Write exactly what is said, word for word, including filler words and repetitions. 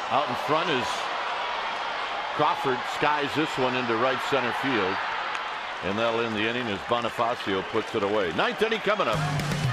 Out in front is Crawford. Skies this one into right center field. And that'll end the inning as Bonifacio puts it away. Ninth inning coming up.